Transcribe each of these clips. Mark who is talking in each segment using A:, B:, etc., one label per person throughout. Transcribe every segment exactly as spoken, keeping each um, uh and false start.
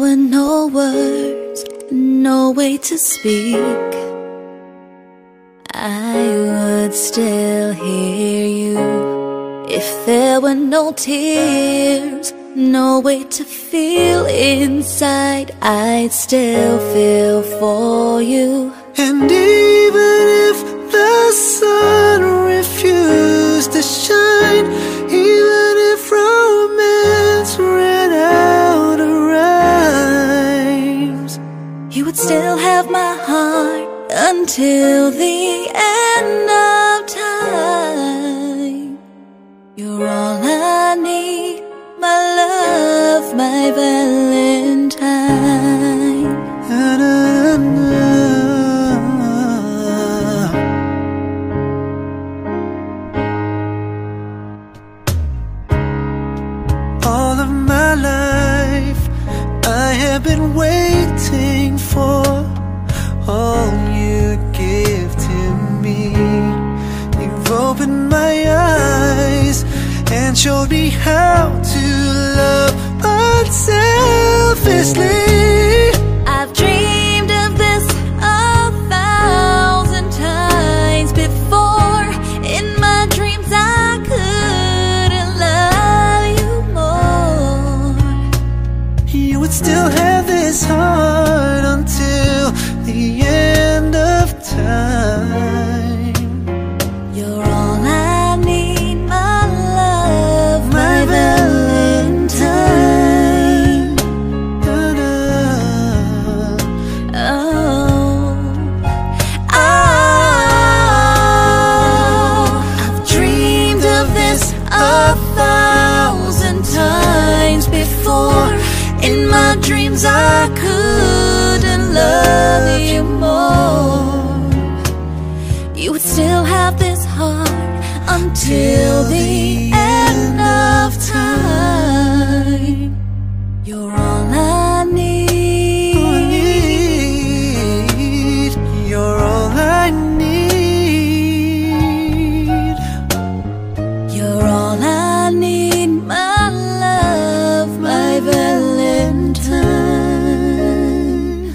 A: were no words, no way to speak, I would still hear you. If there were no tears, no way to feel inside, I'd still feel for you.
B: And even if the sun refused to shine, even if romance ran out of rhymes,
A: you would still have my heart until the end of time. You're all I need, my love, my Valentine.
B: Na, na, na. All of my life I have been waiting for all you give to me. You've opened my eyes and showed me how to love unselfishly.
A: I've dreamed of this a thousand times before. In my dreams I couldn't love you more.
B: You would still have this heart until the end of time.
A: You're all I need, my love, my Valentine.
B: Da-da.
A: Oh, oh, I've dreamed of this a thousand times before. In my dreams I couldn't love you more. You would still have this heart until the end of time. You're all I need.
B: You're all I need.
A: You're all I need, my love, my Valentine.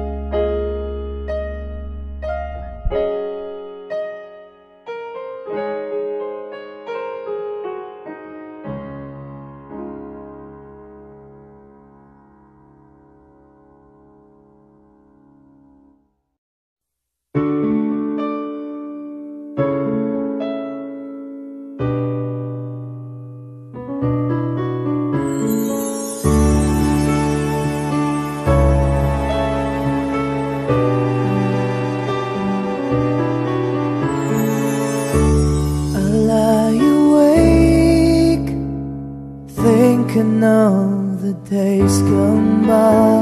B: I lie awake, thinking of the days gone by,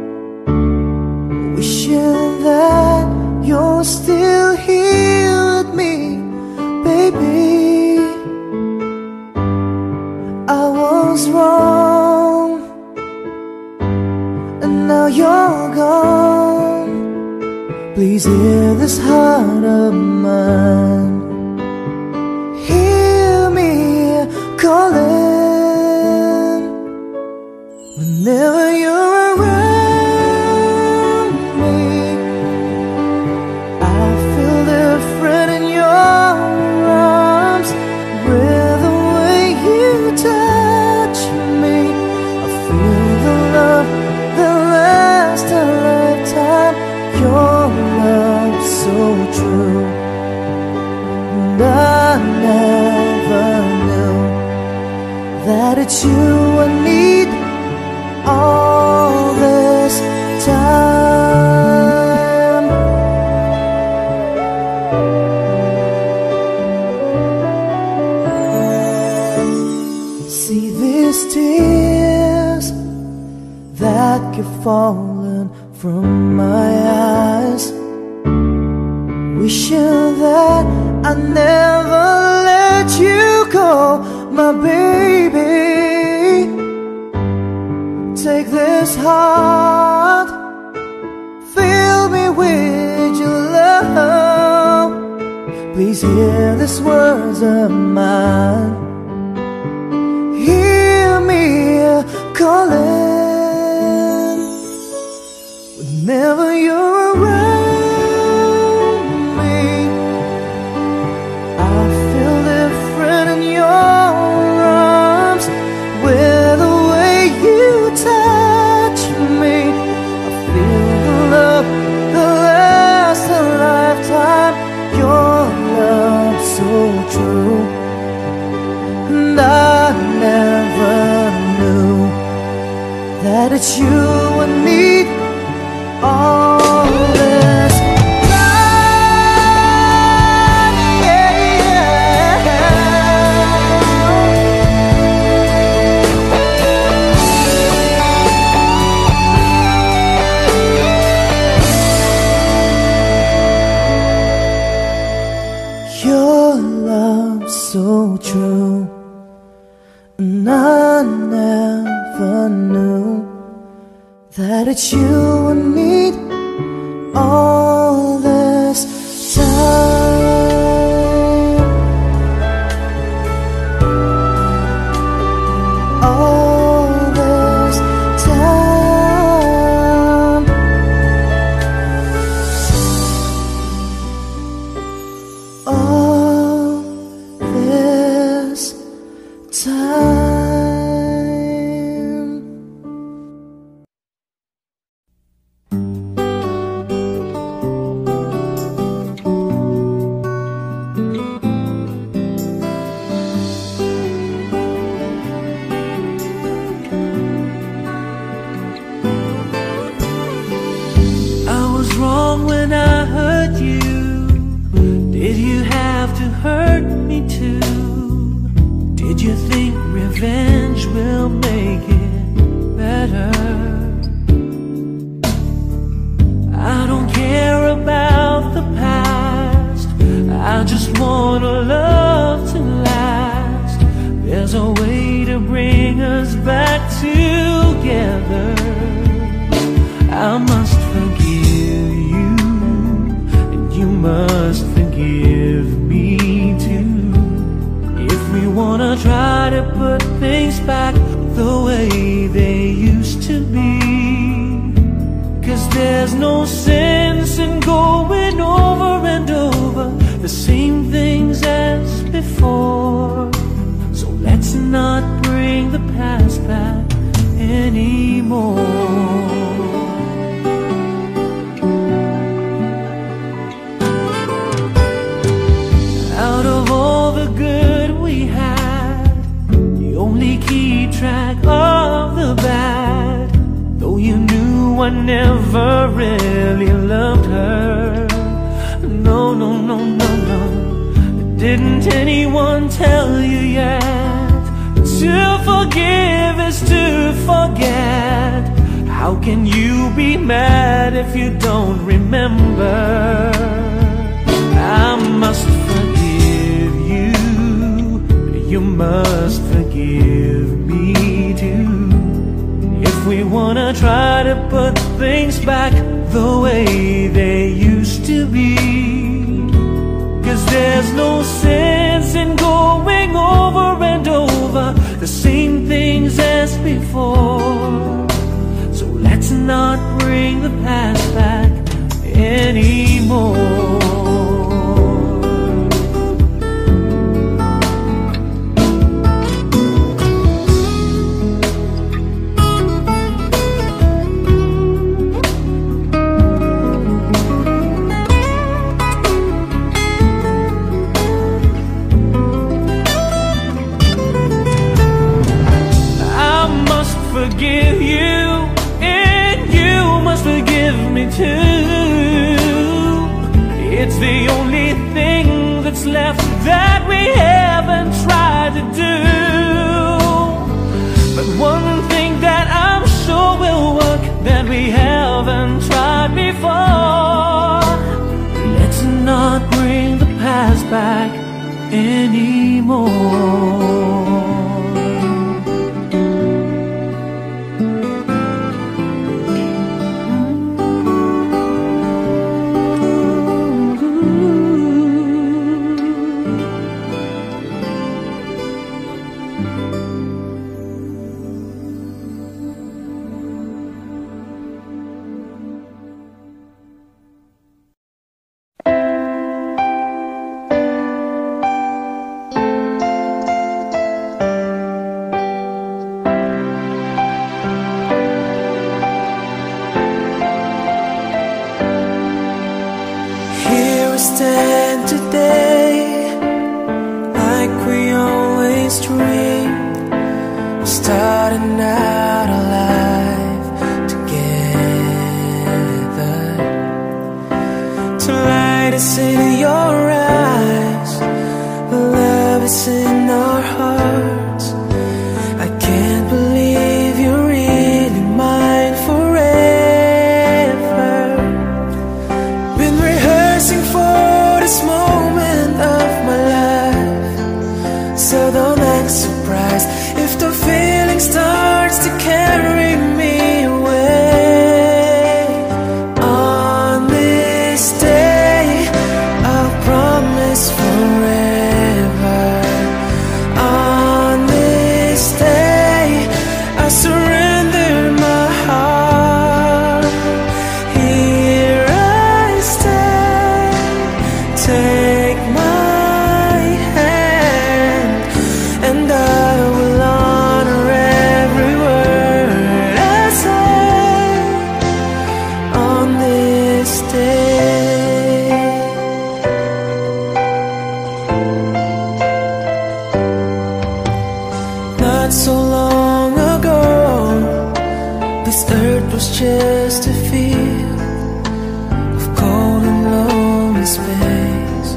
B: wishing that you're still here with me, baby. I was wrong, and now you're gone. Please hear this heart of mine. Hear me calling whenever you're around me. I feel different in your arms, with the way you touch me. I feel the love that lasts a lifetime. Your love so true, and I never knew that it's you I need all this time. See these tears that keep falling from my eyes, wishing that I never let you go, my baby. Take this heart, fill me with your love. Please hear these words of mine. Hear me calling would need all this time, yeah, yeah. Your love so true, and I never knew that it's you and me all this time, all this time, all this time.
C: When I hurt you, did you have to hurt me too? Did you think revenge will make it better? I don't care about the past, I just want a love to last. There's a way to bring us back together. I must forgive you, you must forgive me too. If we wanna try to put things back the way they used to be, 'cause there's no sense in going over and over the same things as before. So let's not bring the past back anymore. Keep track of the bad, though you knew I never really loved her. No, no, no, no, no. Didn't anyone tell you yet? To forgive is to forget. How can you be mad if you don't remember? I must forgive you, you must forgive me too. If we wanna try to put things back the way they used to be, 'cause there's no sense in going over and over the same things as before. So let's not bring the past back anymore. Forgive you, and you must forgive me too. It's the only thing that's left that we haven't tried to do. But one thing that I'm sure will work that we haven't tried before. Let's not bring the past back anymore.
B: stand today like we always dreamed, starting out alive together. just a field of cold and lonely space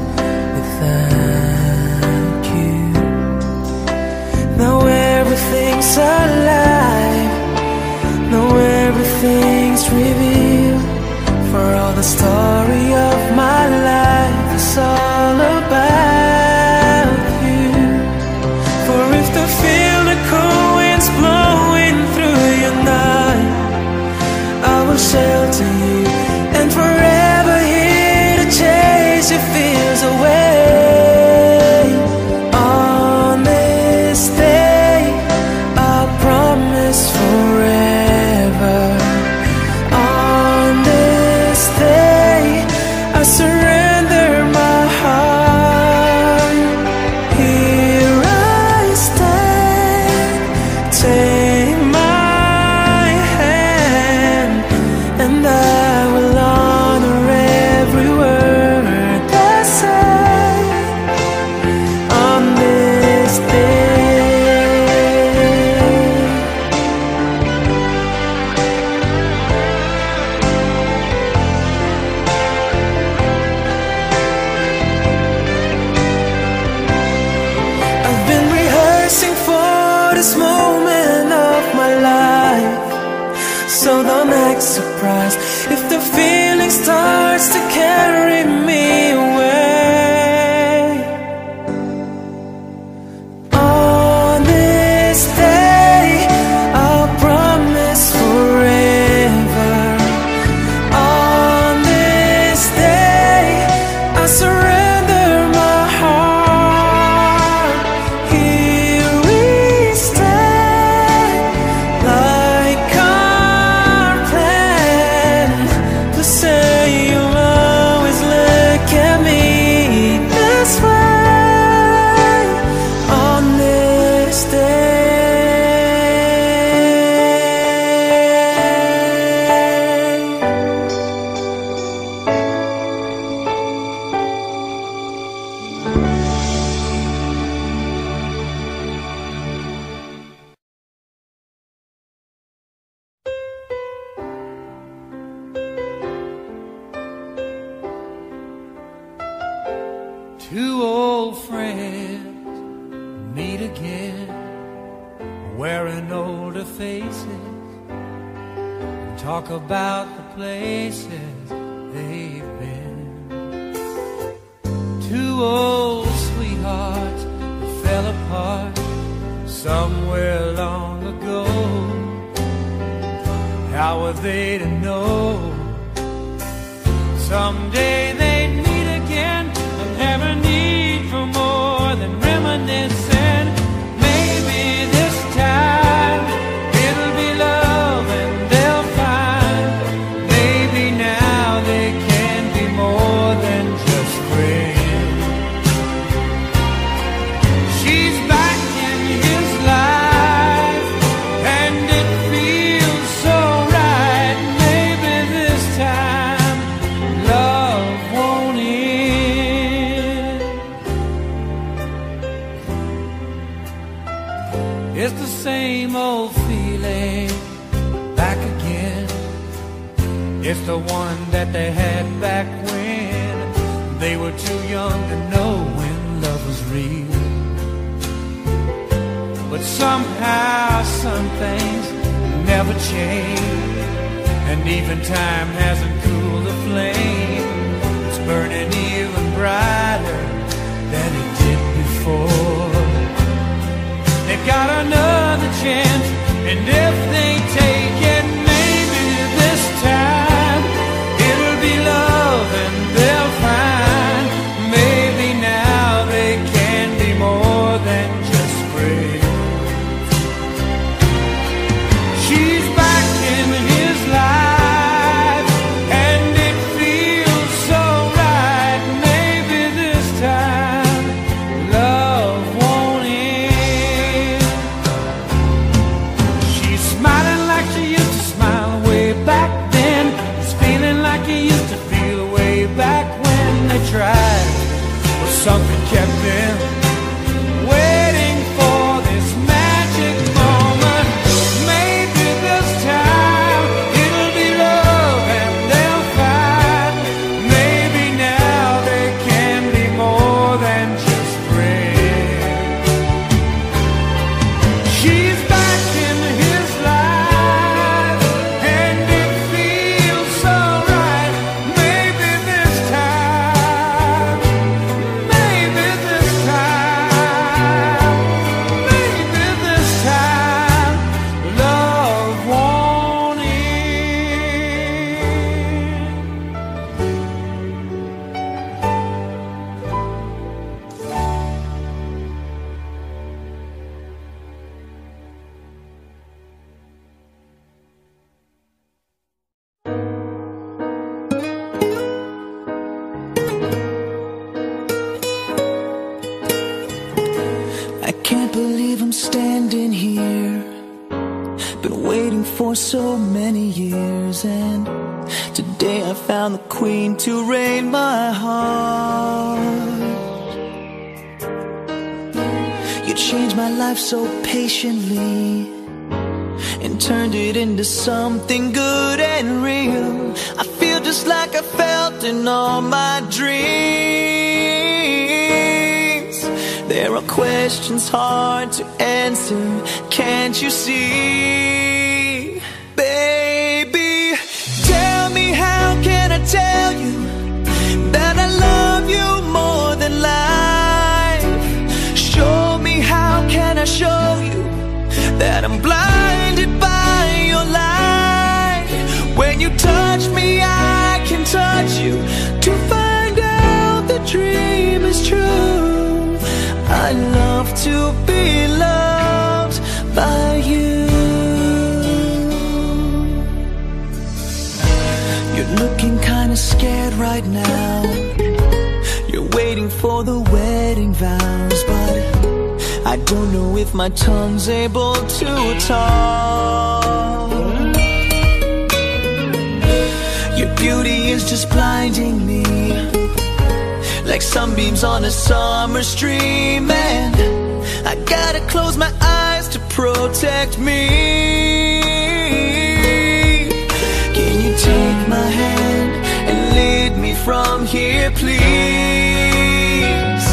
B: without you. Now everything's alive, now everything's revealed. For all the story of my life is all about you. For if the feel the cool winds blowing through your night, I will shelter you and forever here to chase your fears away. On this day, I'll promise forever. On this day, I surrender my heart. Here I stand, take my hand, and I will honor every word I say on this day. I've been rehearsing for this moment of my life, so don't act surprised if the feeling starts to carry me away. On this day, I'll promise forever. On this day, I surrender my heart. Here we stand, like our plan, to say you'll always look at me this way. On this day,
C: two old friends meet again, wearing older faces, talk about the places they've been. Two old sweethearts that fell apart somewhere long ago. How were they to know someday they'd meet again and have a need for more than reminiscing? Maybe this time it'll be love and they'll find. Maybe now they can be more than just friends. She's back in his life and it feels so right. Maybe this time love won't end. It's the same old feeling back again. It's the one that they had back when they were too young to know when love was real. But somehow some things never change, and even time hasn't cooled the flame. It's burning even brighter than it did before. They've got another chance, and if they take it, maybe this time it'll be love and they'll find. Maybe now they can be more than just friends. She's back in his life and it feels so right. Maybe this time love won't end. She's smiling like she used to
B: for so many years, and today I found the queen to reign my heart. You changed my life so patiently and turned it into something good and real. I feel just like I felt in all my dreams. There are questions hard to answer, can't you see? Baby, tell me, how can I tell you that I love you more than life? Show me, how can I show you that I'm blinded by your light? When you touch me, I can touch you to find out the dream is true. I love to be loved by you. You're looking kinda scared right now. You're waiting for the wedding vows, but I don't know if my tongue's able to talk. Your beauty is just blinding me, like sunbeams on a summer stream, and I gotta close my eyes to protect me. Can you take my hand and lead me from here, please?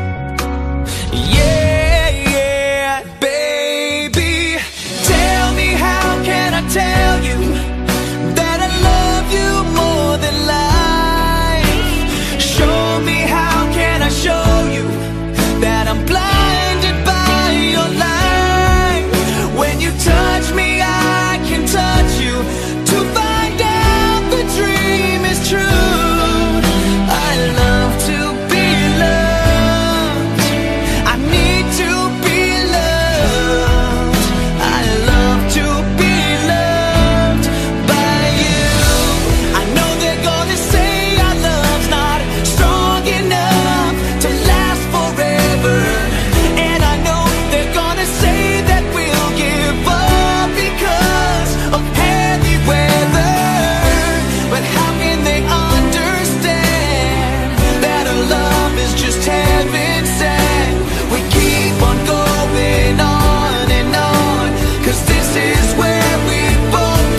B: Yeah, yeah, baby, tell me, how can I tell you that I love you more than life? Show me, how can I show you that I'm blinded by your light? When you touch me, I can touch you to find out the dream is true. I love to be loved, I need to be loved. I love to be loved by you. I know they're gonna say our love's not strong enough to last forever, and I know they're gonna say that we'll give up because of heavy weather. But how can they understand that our love is just heaven sent? We keep on going on and on, 'cause this is where we both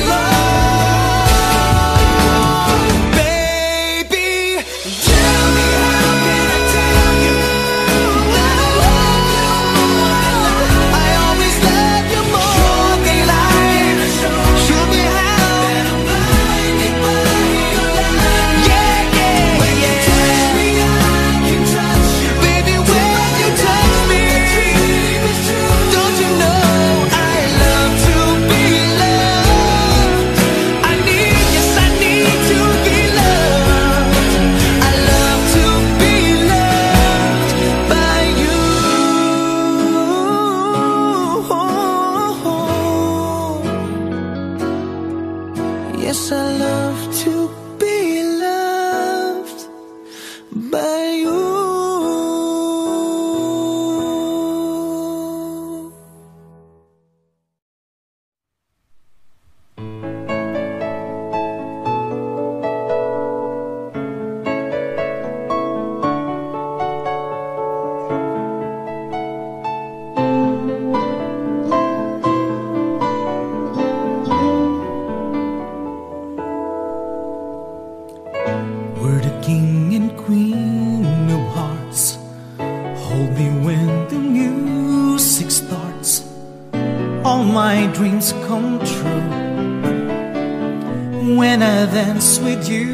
B: belong. Baby, tell me, how can I tell you that I love you more than life? I always love you more than life. Show me how that I'm blinded by your light. Yeah, yeah, when you touch me, I can touch you. Baby, when you touch me, don't you know I love to be loved? I need, yes, I need to be loved. I love to be loved by you. Yes, I love to be loved by you. We're the king and queen of hearts. Hold me when the music starts. All my dreams come true when I dance with you.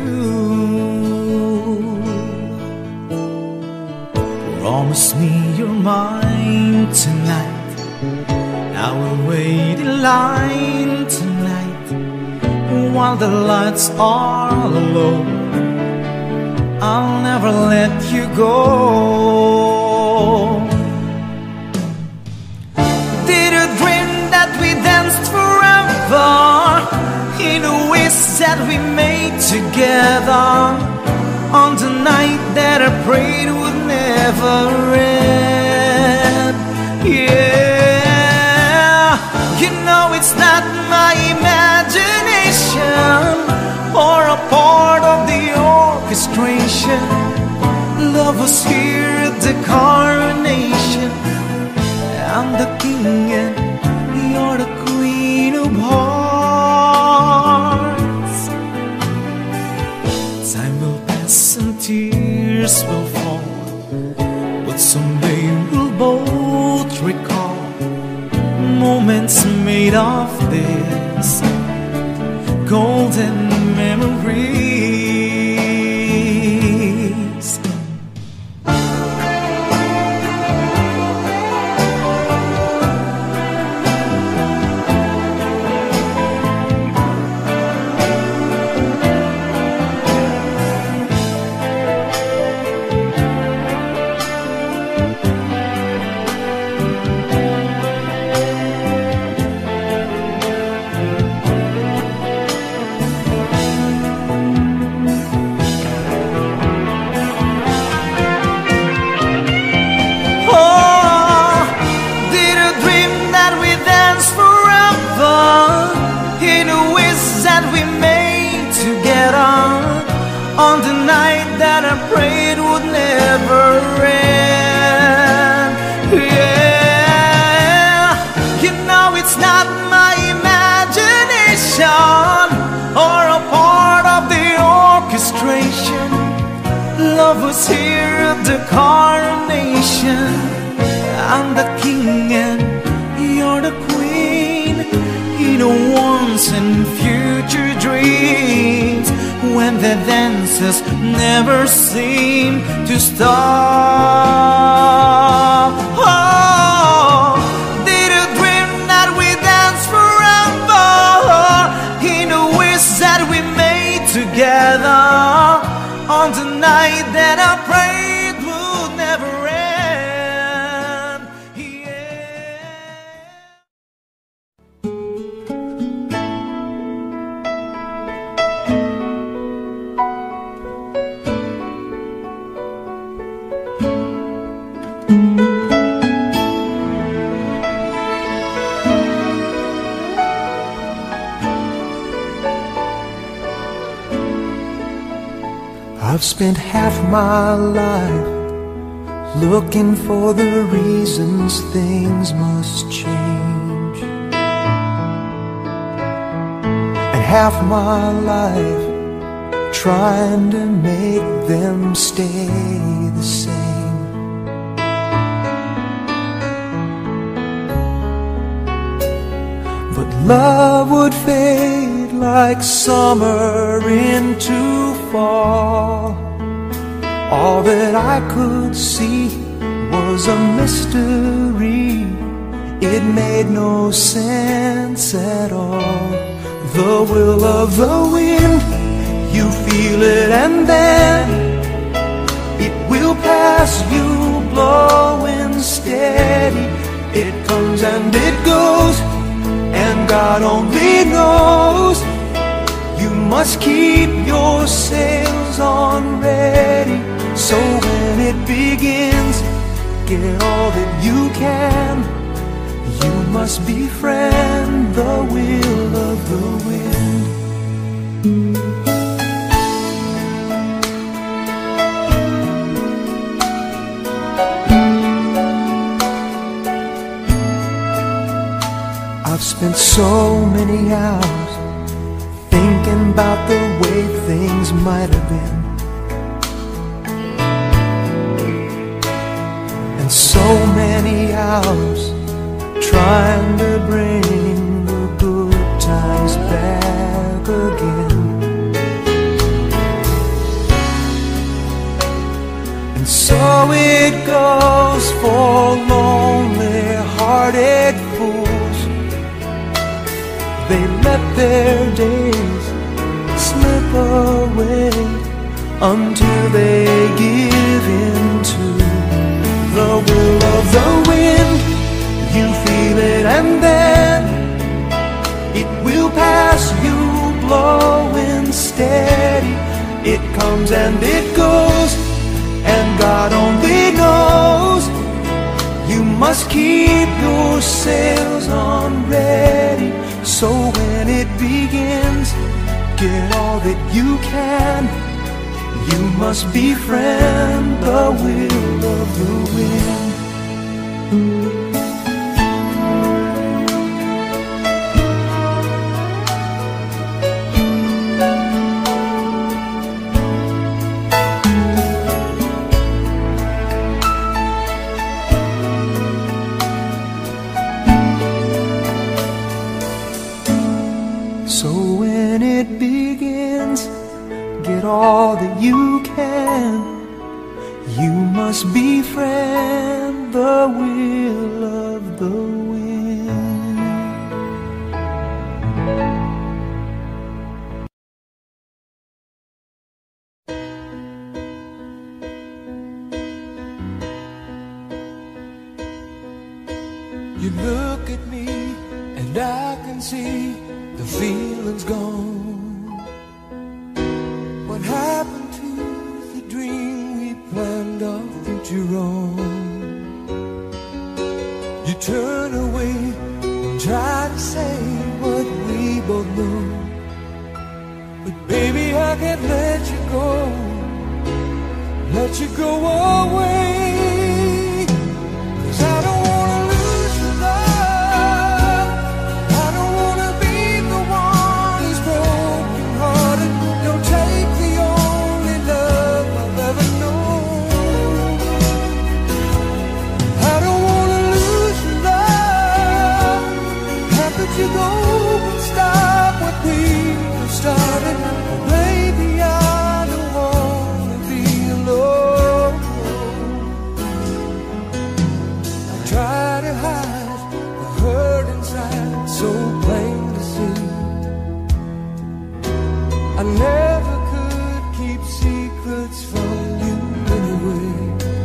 B: Promise me you're mine tonight. I will wait in line tonight while the lights are low. I'll never let you go. Did you dream that we danced forever in the ways that we made together on the night that I prayed would never end? Yeah, you know it's it's not my imagination or a part of the orchestration. Love was here at the coronation. I'm the king and you're the queen of hearts. Time will pass and tears will fall, but someday we'll both recall moments made of this golden memories. On the night that I prayed would never end. Yeah, you know it's not my imagination or a part of the orchestration. Love was here at the coronation. I'm the king and you're the queen in a once and future dreams, when the dances never seem to stop. Oh, did you dream that we dance forever in a wish that we made together on the night that I prayed would never end? Yeah. I've spent half my life looking for the reasons things must change, and half my life trying to make them stay the same. But love would fade like summer into fall. All that I could see was a mystery. It made no sense at all. The will of the wind, you feel it and then it will pass you, blowing steady. It comes and it goes, and God only knows. You must keep your sails on ready, so when it begins, get all that you can. You must befriend the will of the wind. I've spent so many hours thinking about the way things might have been, and so many hours trying to bring the good times back again. And so it goes for lonely-hearted fools. They let their days slip away until they give in to the will of the wind. You feel it and then it will pass you, blowing steady. It comes and it goes, and God only knows. You must keep your sails on ready, So when it begins, get all that you can. You must befriend the will of the wind. So when it begins, get all that you can. You must befriend the will of the wind. You look at me and I can see the feeling's gone. What happened to the dream we planned our future on? You turn away and try to say what we both know, but baby, I can't let you go, let you go away. 'Cause I don't wanna lose your love. I don't wanna be the one who's broken hearted. Don't take the only love I've ever known. I don't wanna lose your love. How could you go and stop what we started? Oh, baby, I don't wanna be alone. I try to hide the hurt inside, so plain to see. I never could keep secrets from you anyway.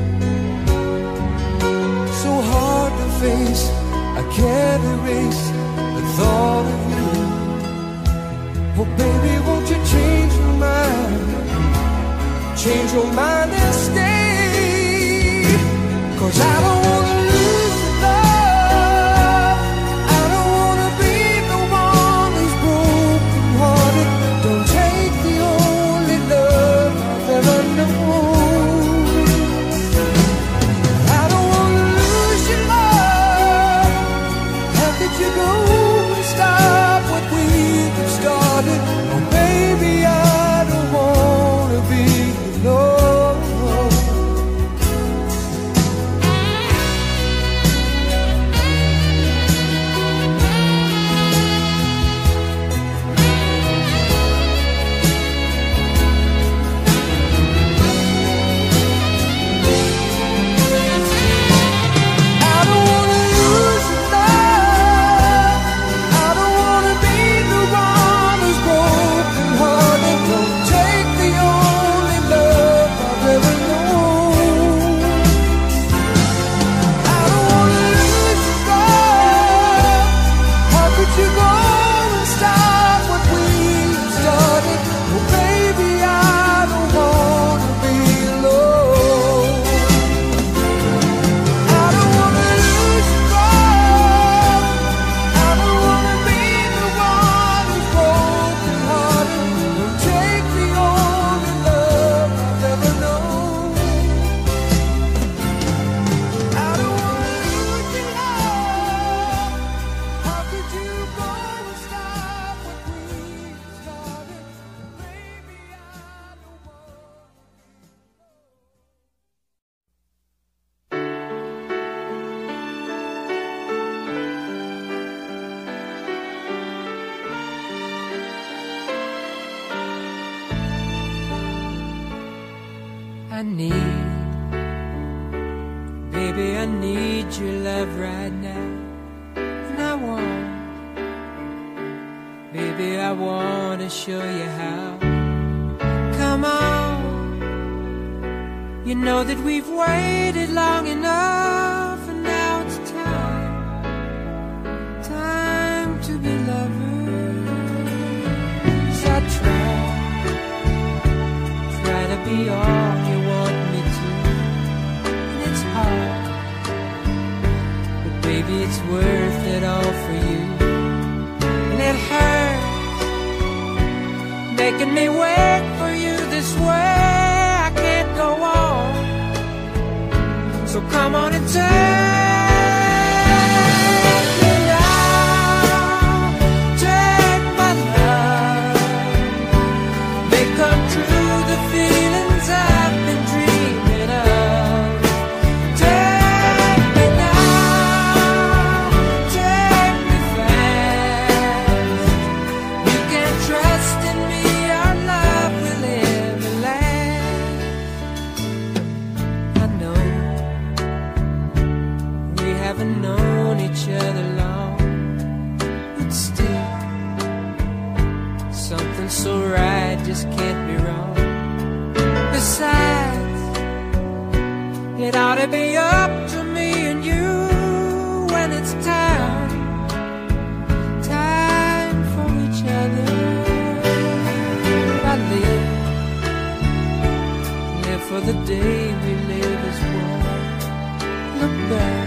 B: So hard to face, I can't erase the thought of you. Oh baby, won't you change your mind? Change your mind and stay. 'Cause I don't wanna lose your love. I don't wanna be the one who's broken hearted. Don't take the only love I've ever known. I don't wanna lose your love. How could you go and stop what we've started? Oh baby, I don't wanna be alone. I don't wanna lose your love. I don't wanna be the one who's broken hearted. Don't take the only love I've ever known. I don't wanna lose your love. How could you go and stop what we started? Oh baby, I don't wanna be alone. I don't wanna lose your love. I don't wanna be the one who's broken hearted. Don't take the only love I've ever known. I don't wanna lose your love. How could you go and stop what we started? Baby, I don't wanna.
D: I need, baby, I need your love right now. And I want, baby, I want to show you how. Come on, you know that we've waited long enough, and now it's time, time to be lovers. I try, try to be all you want me to, and it's hard, but baby, it's worth it all for you. And making me wait for you this way. I can't go on, so come on and take me now. Take my love, make come true the feelings I've been dreaming of. Take me now, take me fast. You can trust in me, our love will ever last. I know we haven't known each other long, but still something so right just can't be wrong. Besides, it ought to be up to me and you when it's time, time for each other. I live, live for the day we live as one. Look back,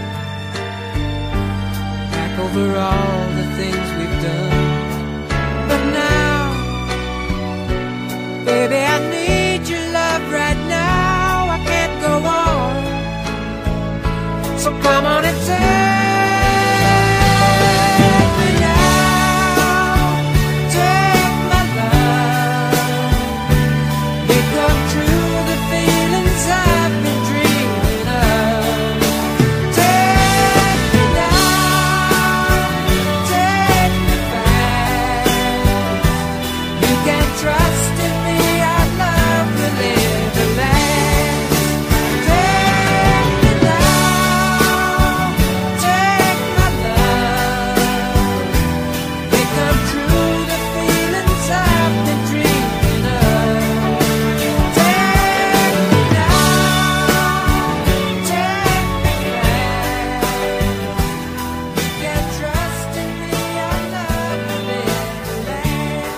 D: back over all the things we've done. But now, baby, I need your love right now. I can't go on, so come on and take me now. Take my love, make come true the feelings I've been dreaming of. Take me now, take me fast. You can trust in me, our love will ever last. Take me now, take my love, make come true the feelings I've been dreaming of. Take me now, take me fast. You can trust in me, our love will ever last.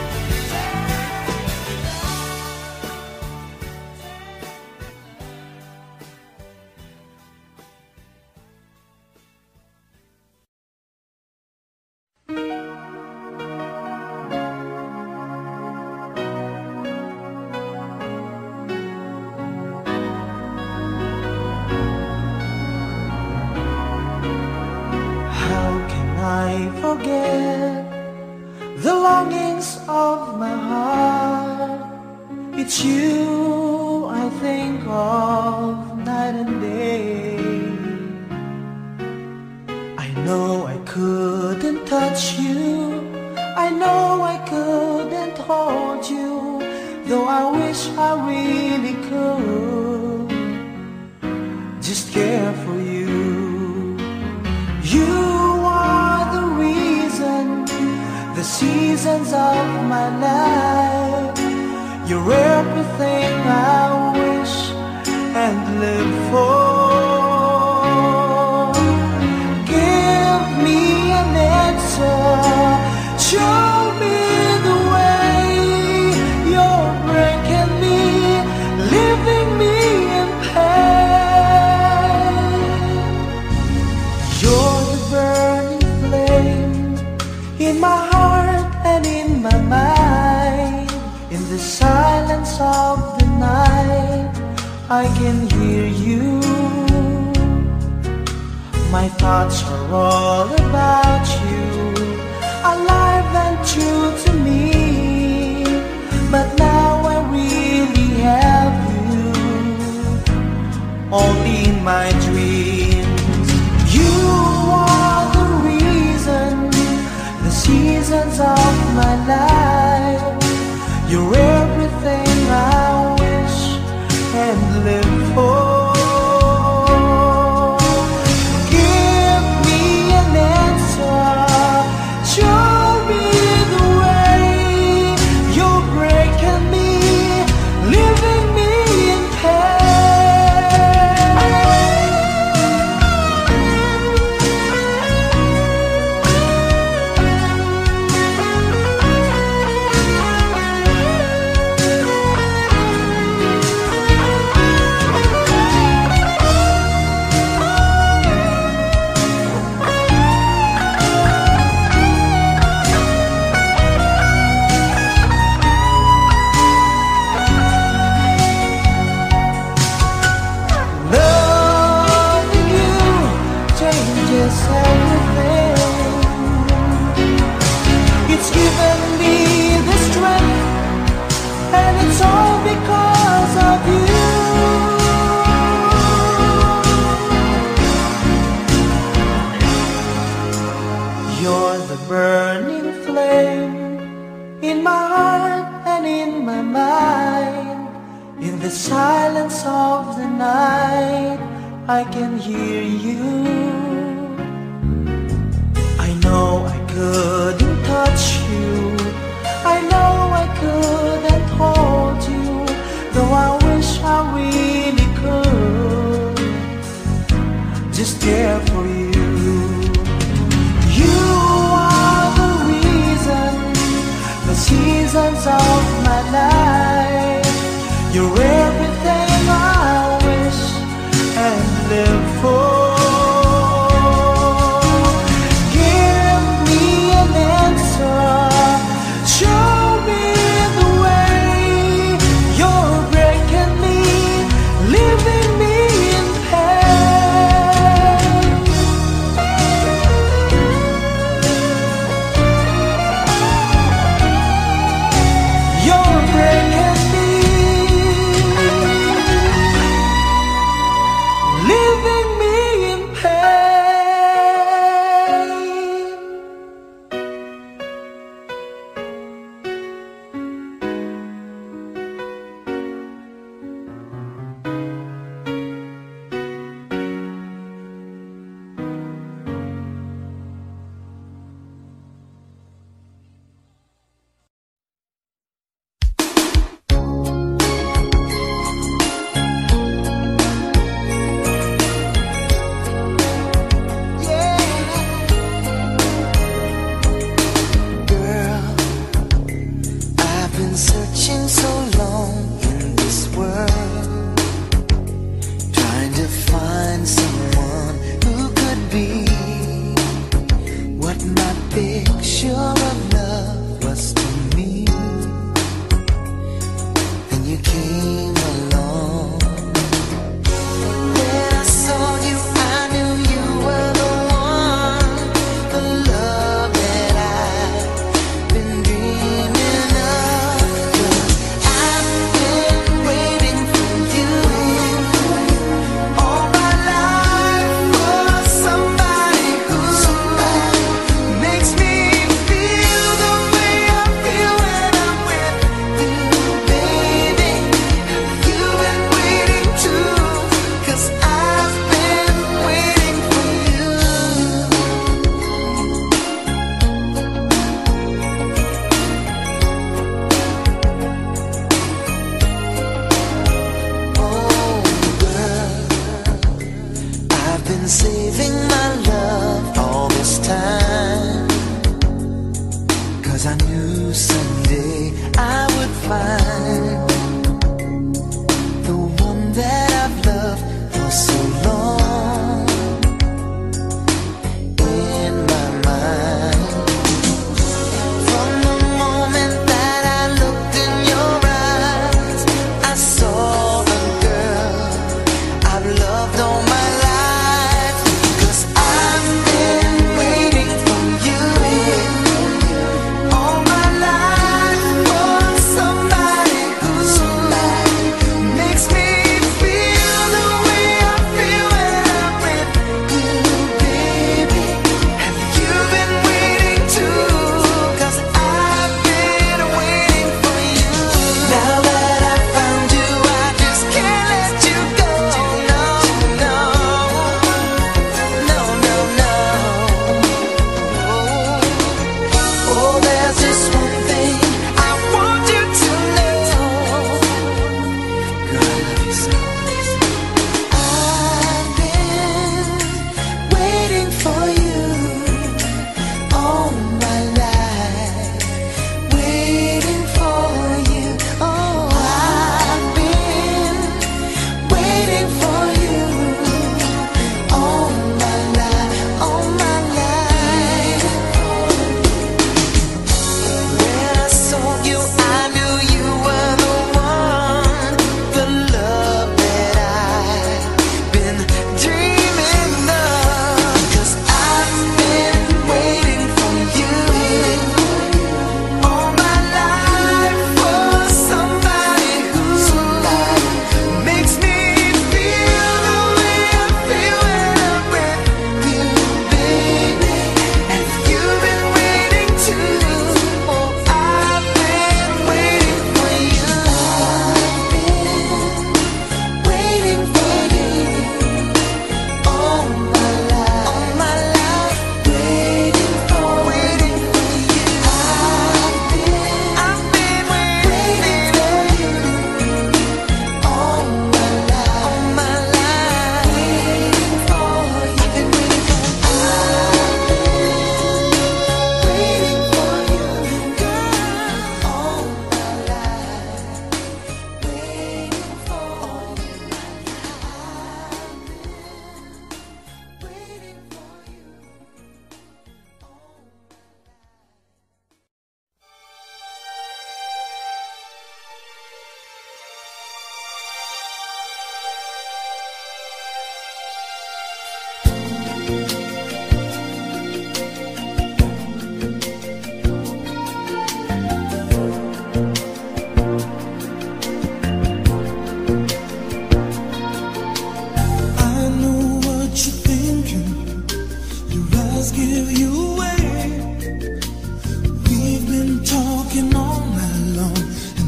B: How can I forget the longings of my heart? It's you I think of night and day. I know I couldn't touch you, I know I couldn't hold you, though I wish I really could just care for you. You are the reason, the seasons of my life. You're everything I wish and live for. Give me an answer, show me the way. You're breaking me, leaving me in pain. You're the burning flame in my heart and in my mind. In the silence of the night, I can hear you. My thoughts are all about you, alive and true to me. But now I really have you, only in my dreams. You are the reason, the seasons of my life. You're everything I wish and live for. Give me an answer, show me the way. You're breaking me, leaving me in pain. the silence of the night, I can hear you. I know I couldn't touch you, I know I couldn't hold you, though I wish I really could just care for you. You are the reason, the seasons of my life. You're everything I wish and live for. Give me an answer, show me the way. You're breaking me, leaving me in pain. You're breaking me, leaving me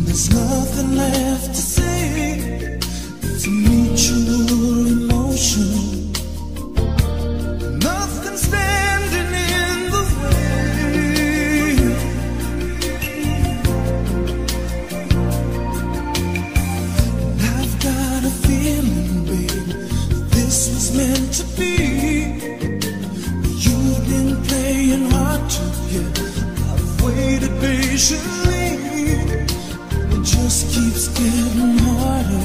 B: there's nothing left to say. It's a mutual emotion. Nothing standing in the way. And I've got a feeling, babe, this was meant to be. You've been playing hard to get. I've waited patiently. It just keeps getting harder.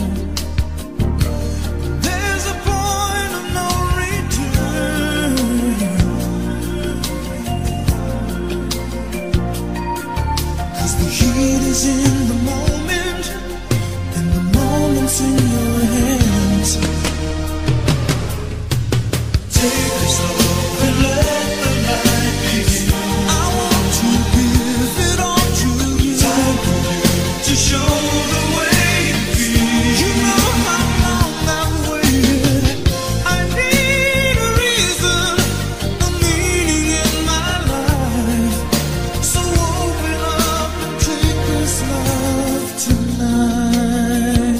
B: There's a point of no return. 'Cause the heat is in the moment, and the moment's in your hands. Take this love and let the night begin. I want to give it all to you. Time for you to show the way you feel. You know how long I've waited. I need a reason, a meaning in my life. So open up and take this love tonight.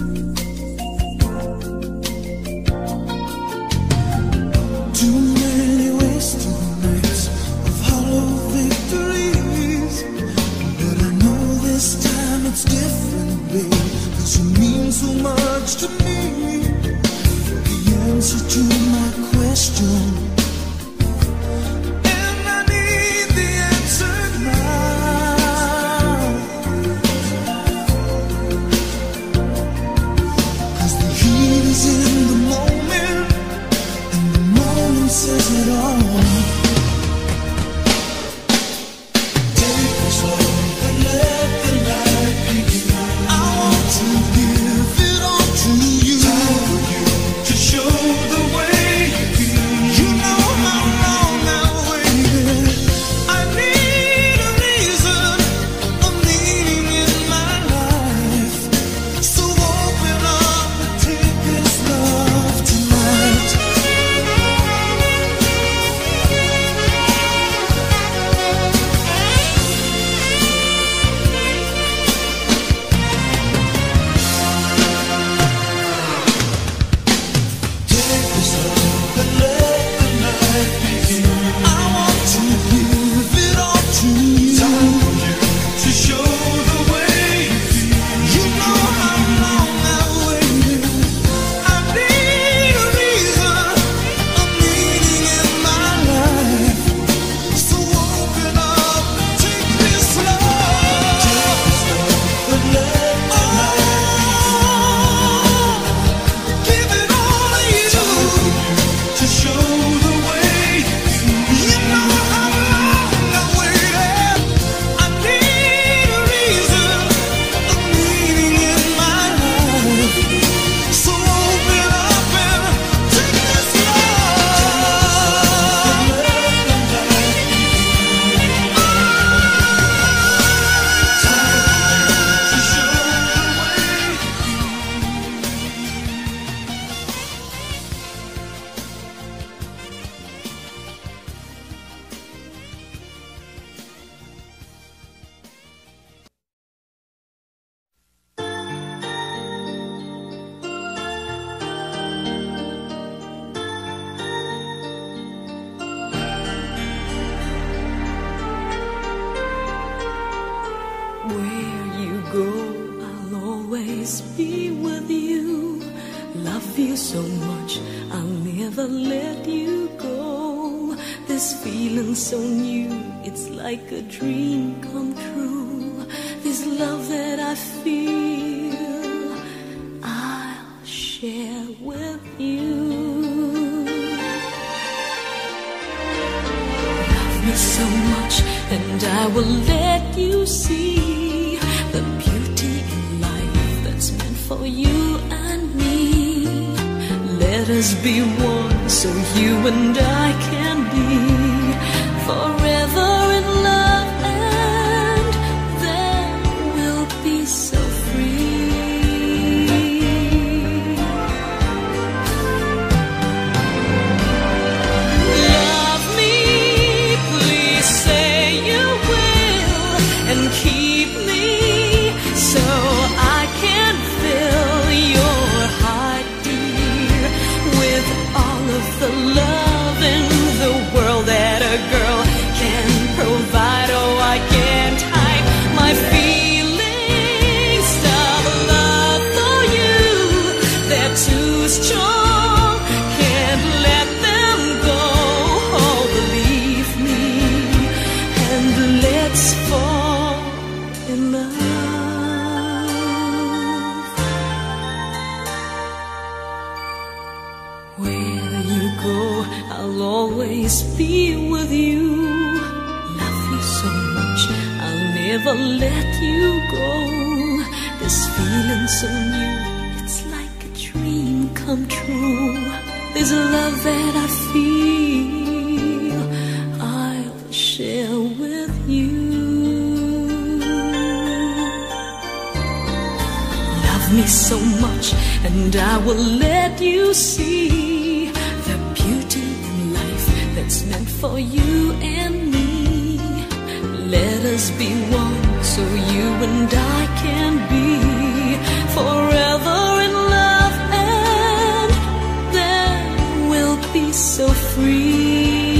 B: Too many wasted nights of hollow victories, but I know this time it's different, babe, 'cause you mean so much to me. The answer to my question, and I need the answer now. 'Cause the heat is in the moment, and the moment says it all. Take this love and let the night begin. I want to give it all to you. Time for you to show the way you feel. You know how long I've waited. I need a reason, a meaning in my life. So open up and take this love tonight. Take this love and let the night begin. I want to give it all to you. Time for you to show the way you feel. You know how long I've waited. I need a reason, a meaning in my life. So open up and take this love. Take this love and let the night begin. Give it all to you. Time for you to show the way you feel. You know how long I've waited. I need a reason, a meaning in my life. So open up and take this love. Let the night begin. Time to show the way.
E: Where you go, I'll always be with you. Love you so much, I'll never let you go. This feeling so new, it's like a dream come true. This love that I feel, I'll share with you. Love me so much, and I will let you see the beauty in life that's meant for you and me. Let us be one, so you and I can be forever in love, and then we'll be so free. Love me, please say you will, and keep me. Say always be with you. Love you so much, I'll never let you go. This feeling so new, it's like a dream come true. There's a love that I feel I'll share with you. Love me so much, and I will let you see the beauty in life that's meant for you and me. Let us be one, so you and I can be forever in love, and then we'll be so free.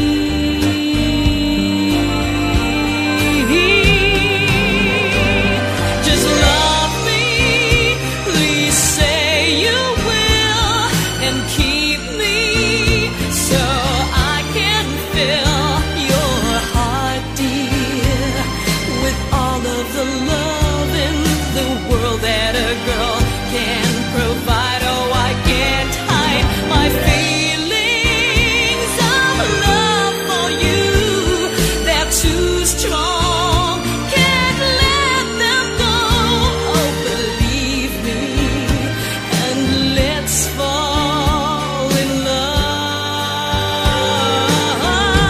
E: Just love me, please say you will, and keep me so I can fill your heart, dear, with all of the love in the world that a girl can provide. Oh, I can't hide my feelings of love for you. They're too strong, can't let them go. Oh, believe me, and let's fall in love.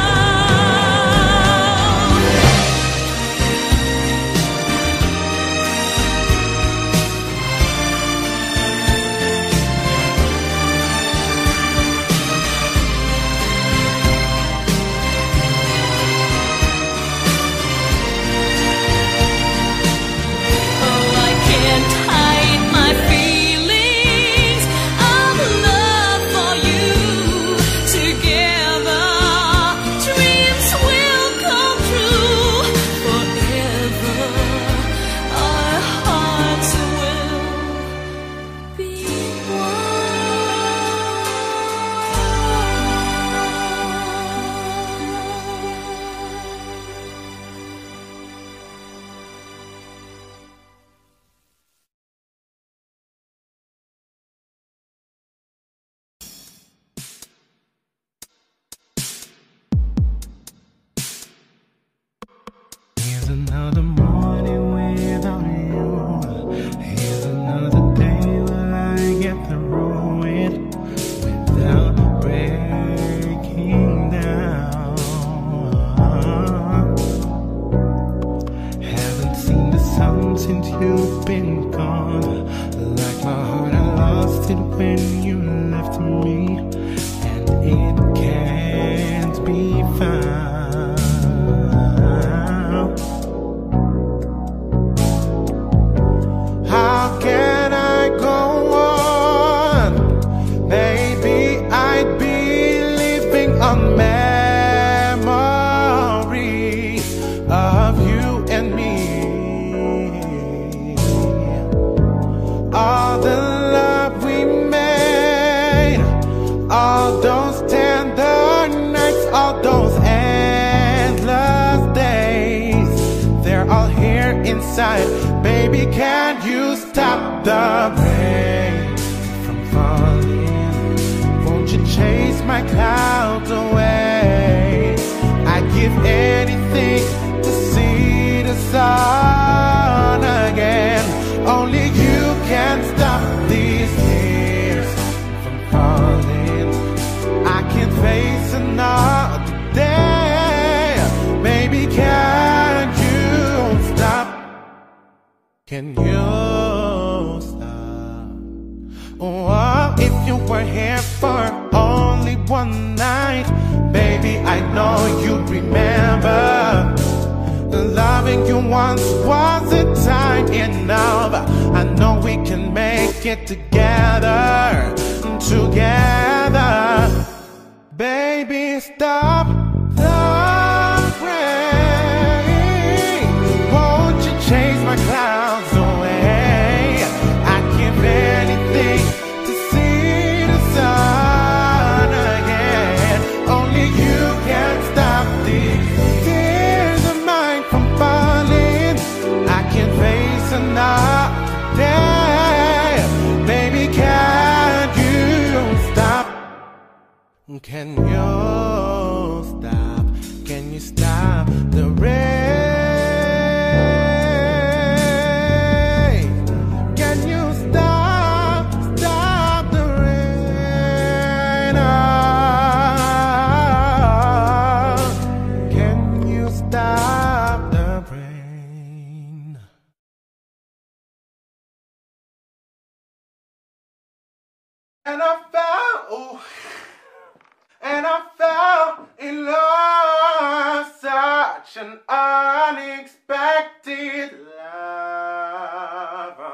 E: Oh, I can't hide my feelings of love for you. Together, dreams will come true. Forever, our hearts will be
B: Here's another morning without you. Here's another day where I get through it without breaking down. Haven't seen the sun since you've been gone. Like my heart, I lost it when you left me, and it can't be found. How can I go on? Maybe I'd be living a memory of you and me. All the love we made, all those tender nights, all those endless days, they're all here inside. Baby, can you stop the rain from falling? Won't you chase my clouds away? I'd give anything to see the sun again. Only you can stop these tears from falling. I can't face another day. Baby, can you stop? Can you stop? Oh, if you were here for only one night, baby, I know you'd remember. Loving you once wasn't time enough. I know we can make it together, together. Baby, stop the rain. Won't you chase my clouds away? I'd give anything to see the sun again. Only you can stop these tears of mine from falling. I can't face another day. Baby, can you stop? Can you
F: stop the rain? Can you stop, stop the rain? Oh, can you stop the rain? And I fell, oh, and I fell in love, such an unexpected love.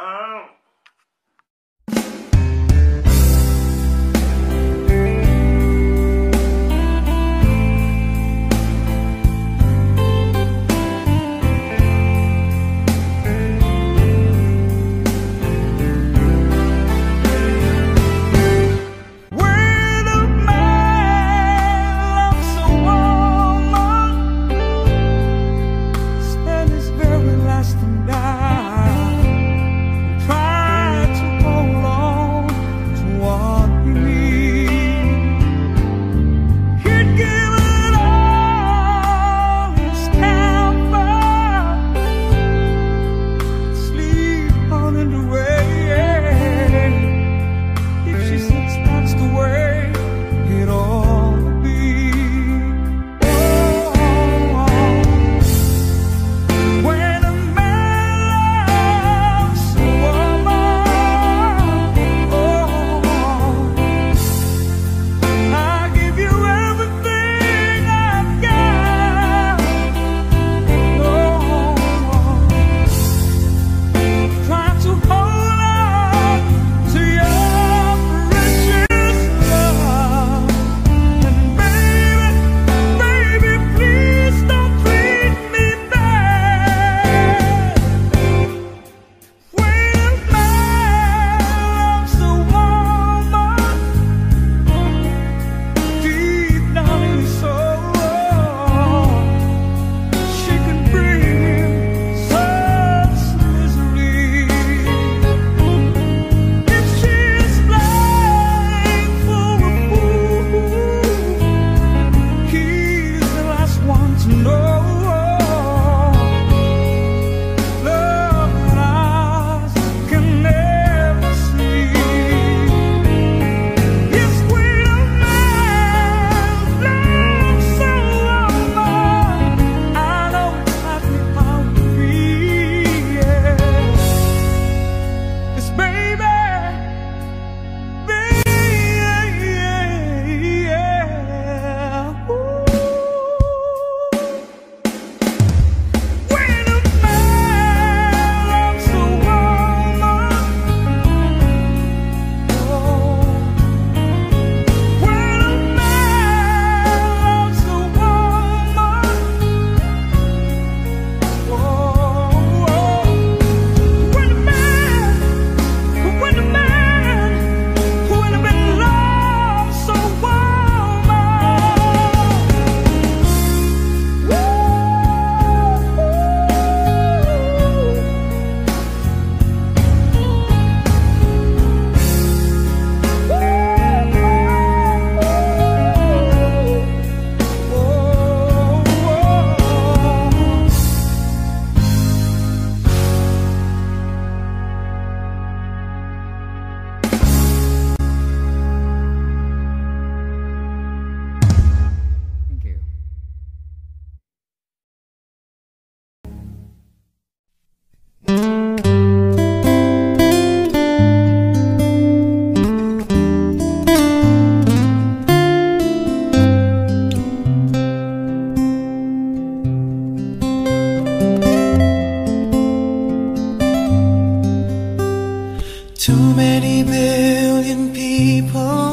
B: Too many billion people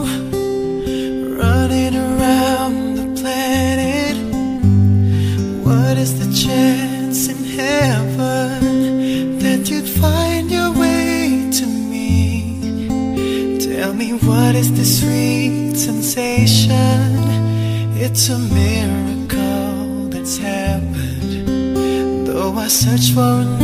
B: running around the planet. What is the chance in heaven that you'd find your way to me? Tell me, what is this sweet sensation? It's a miracle that's happened. Though I search for an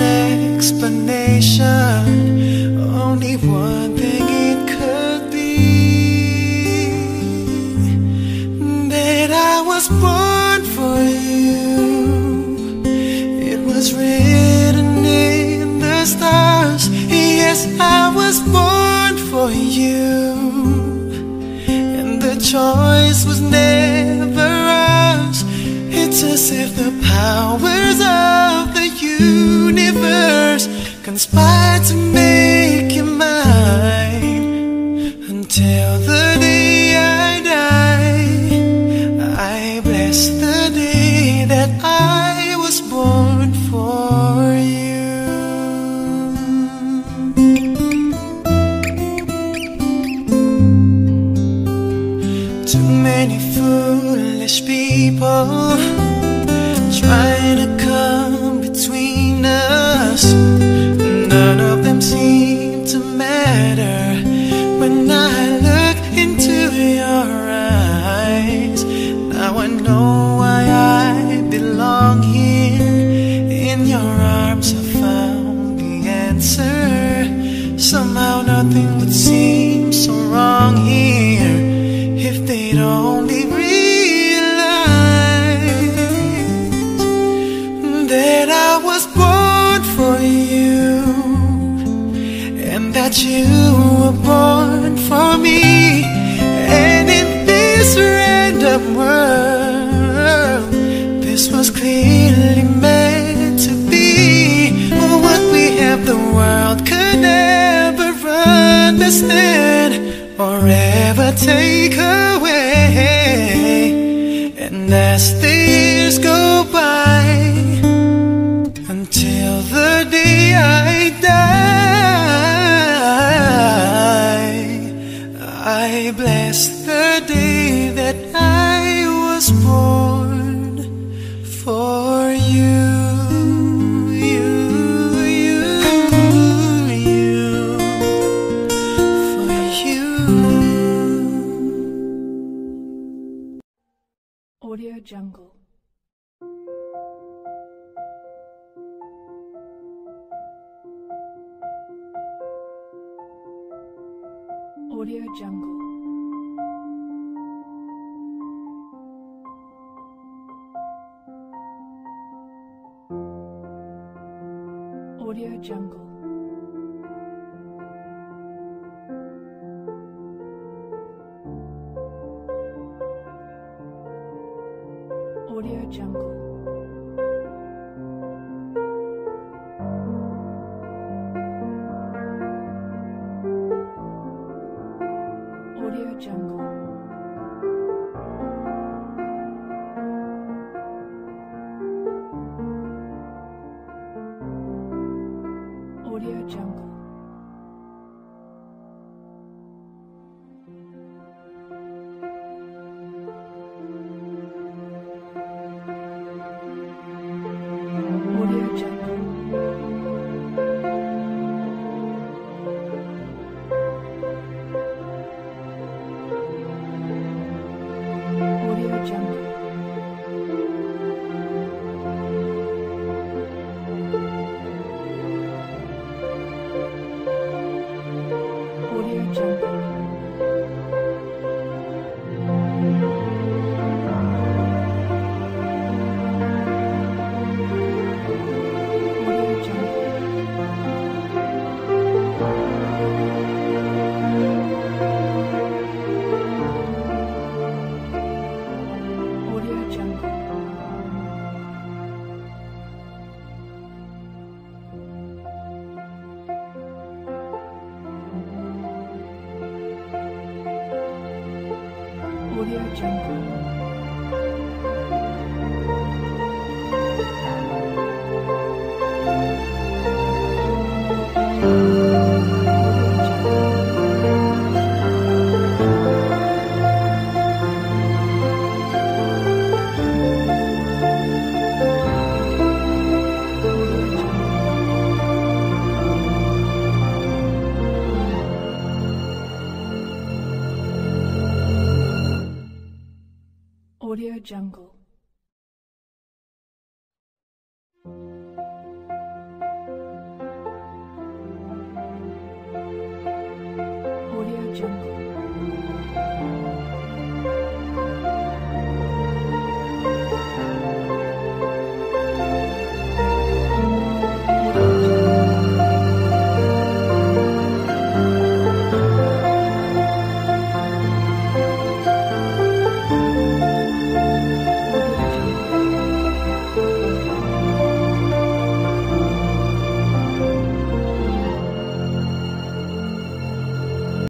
B: explanation, only one thing it could be, that I was born for you. was born for you, and the choice was never ours. It's as if the powers of the universe conspired to make you mine. Until the day I die, I bless the day that I was born for you. Too many foolish people trying to come between us. None of them seem to matter when I look into your eyes. Now I know why I belong here. In your arms I found the answer. Somehow nothing would seem so wrong here if they'd only realize that I was born for you, and that you were born for me. And in this random world, this was clearly meant to be. What we have the world could never understand or ever take away. And as the years go by, until the day I die, I bless the day that I was born for you. You, you, you, for you.
G: Audio Jungle. Audio Jungle. Audio Jungle. Audio Jungle. Audio Jungle. Audio Jungle. Audio Jungle. Audio Jungle. Audio Jungle. Audio Jungle. Audio Jungle. Audio Jungle. Audio Jungle. Audio Jungle.